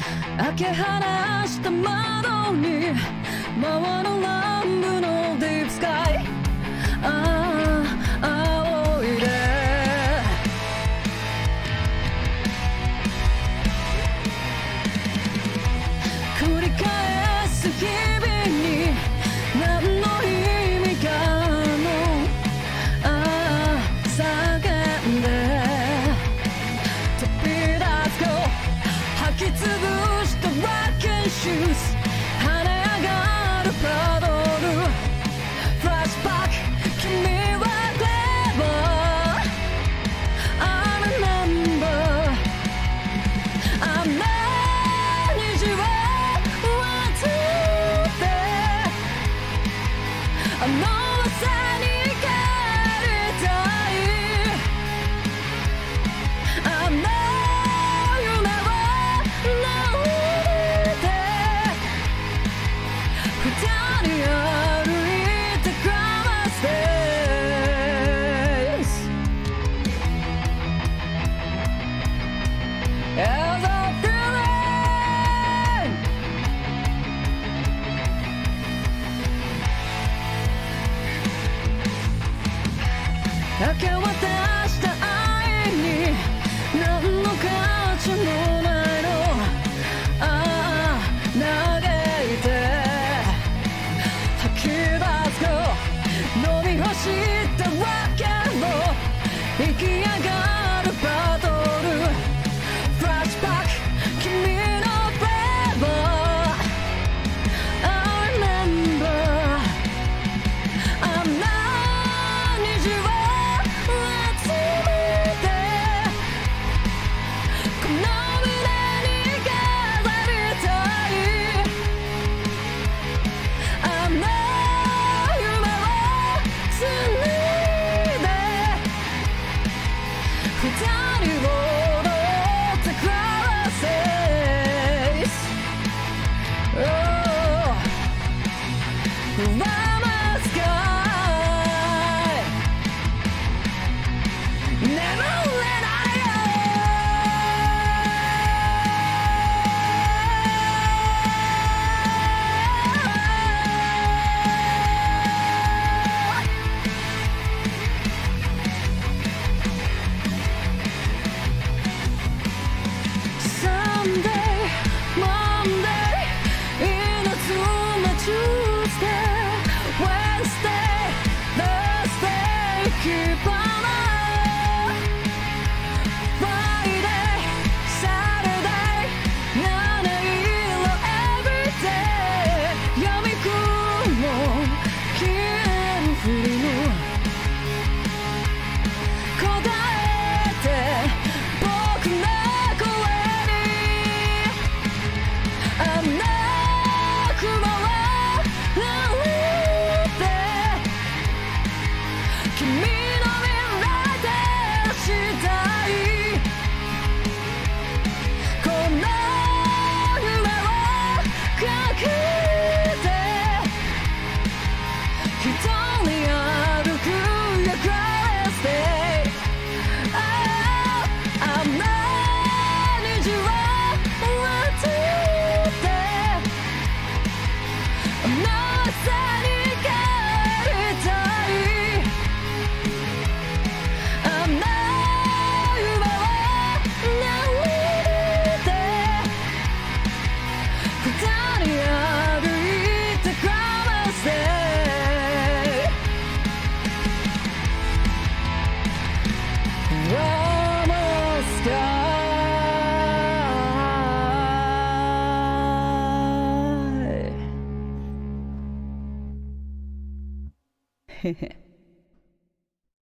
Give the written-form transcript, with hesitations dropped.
開け放した窓に回る乱舞のディープスカイ、青いで繰り返す日々に何の意味かの叫んで飛び出すと履き潰したラッキンシューズ、跳ね上がるパドル、フラッシュバック、君はクレバー、I remember あんな虹は忘れてあの朝に帰りたい、あんな夢はないで二人歩いて Grammar Space as I'm feeling明け渡した愛に何の価値もないの、嘆いて吐き出すと飲み干したわけも生き上がるバトル、フラッシュバック、君のフレーバー、I remember あんな虹は集めてこの胸に飾りたい、あんな夢を紡いで二人踊って Grammar Space Grammar Sky眠れないよSunday, Monday, in a Tuesday, Tuesday, Wednesday, Thursday, keep on Friday, Saturday, 七色 everyday 闇雲消えるふりの答えて僕の声にあんな雲は歩いて君の未来でしたい、この夢をかけて一人歩くよ Grammar Space、あんな虹は忘れてあの朝に帰りたい、あんな夢はないで二人歩いて Grammar Space Grammar Sky